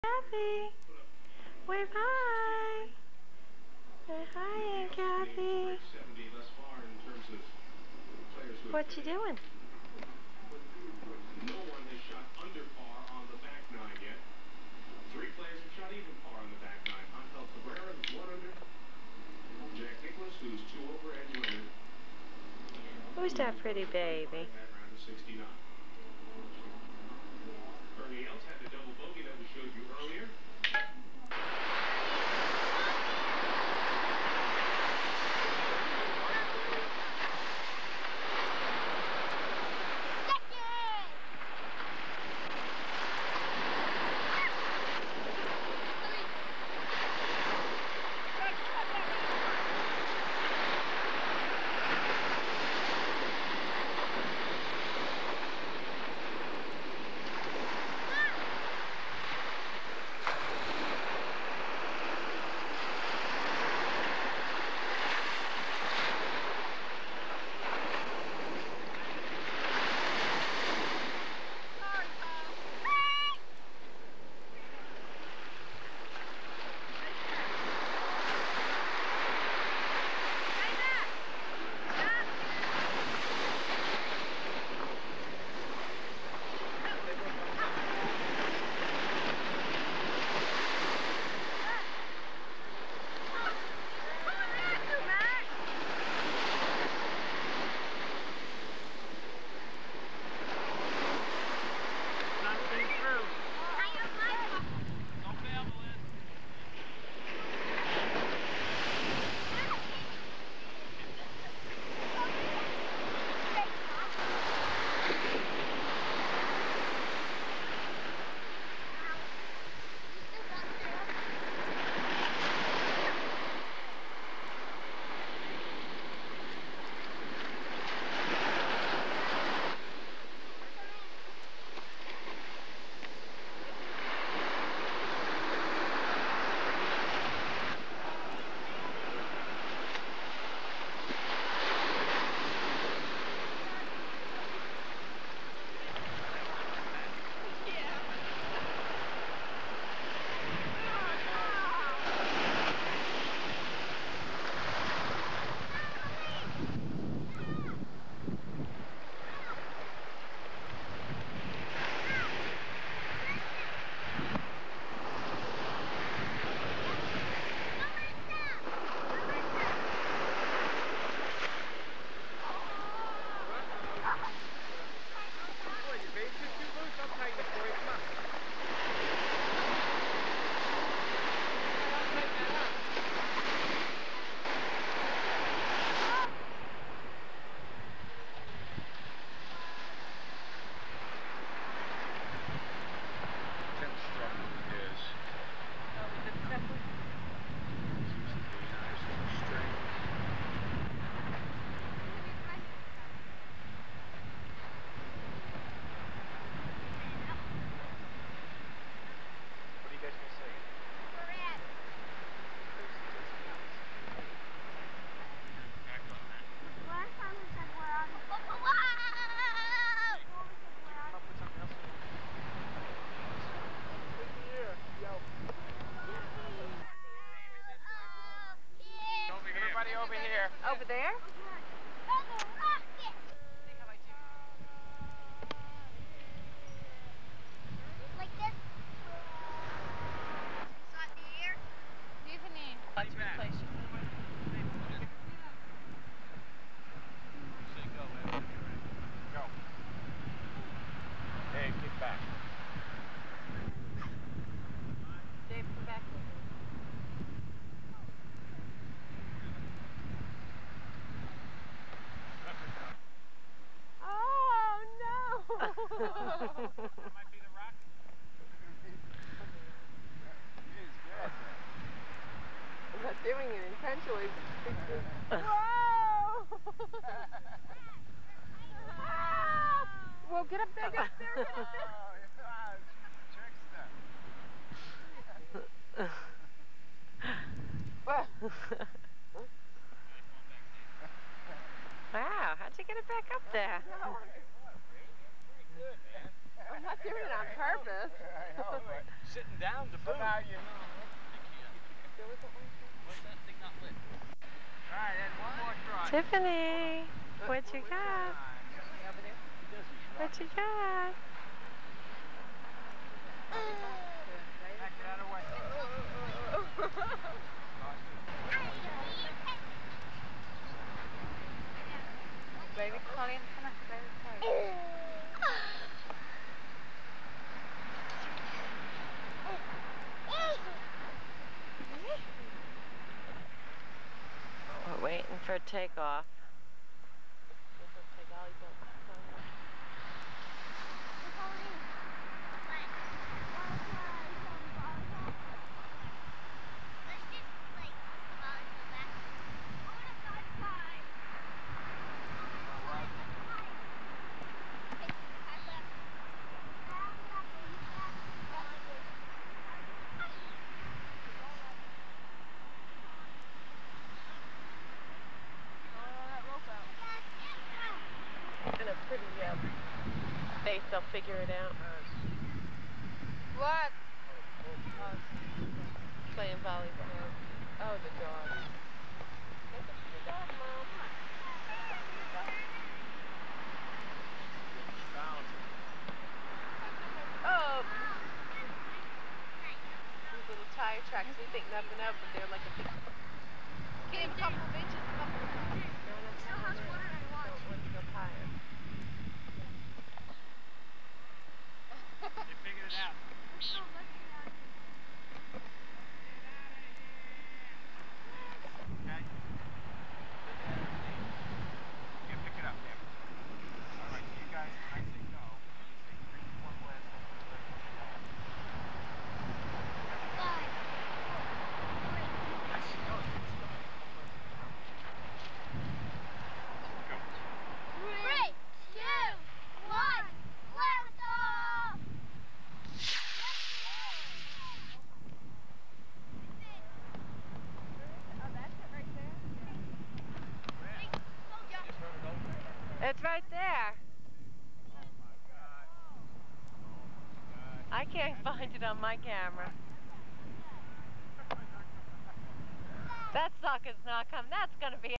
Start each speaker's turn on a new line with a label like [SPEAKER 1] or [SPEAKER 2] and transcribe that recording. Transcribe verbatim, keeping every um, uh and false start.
[SPEAKER 1] Kathy, wave hi. Say hi, Aunt Kathy. What you doing?
[SPEAKER 2] No one has shot under par on the back nine yet. Three players have shot even par on the back nine. Angel Cabrera, who's one under. Jack Nicklaus, who's two over, and Leonard.
[SPEAKER 1] Who's that pretty baby?
[SPEAKER 2] At round of sixty-nine. Ernie Els had the double bogey that we showed you earlier.
[SPEAKER 1] Over there?
[SPEAKER 3] Like this? It's not the air. Tiffany.
[SPEAKER 1] Let's replace you.
[SPEAKER 2] Go. Dave, get back.
[SPEAKER 1] Dave, come back. Oh, no!
[SPEAKER 2] That might be the rock.
[SPEAKER 1] I'm not doing it intentionally. Whoa! Well, get up there, get up there, get up there. Wow, how'd you get it back up there? I'm not doing it on purpose.
[SPEAKER 2] I know, but
[SPEAKER 4] sitting down to boot.
[SPEAKER 5] Now you know.
[SPEAKER 4] What's that thing not lit?
[SPEAKER 5] All right, and one more try.
[SPEAKER 1] Tiffany, what you got? What you got?
[SPEAKER 5] Back it out of the way.
[SPEAKER 1] Baby Colin, come on, baby Colin. We're waiting for takeoff. In a pretty um, face, they'll figure it out. What? Oh, playing volleyball. Oh, the dog. Get the, the dog, Mom. Oh! These little tire tracks, we think nothing of, but they're like a big... Get a couple of inches, a couple of times. One's go higher.
[SPEAKER 5] You figured it out. Okay. You can pick it up there. All right, you guys, when I say go, you say three, four blasts.
[SPEAKER 3] Three, two, one, blast off!
[SPEAKER 1] It's right there. I can't find it on my camera. That sucker's not coming. That's gonna be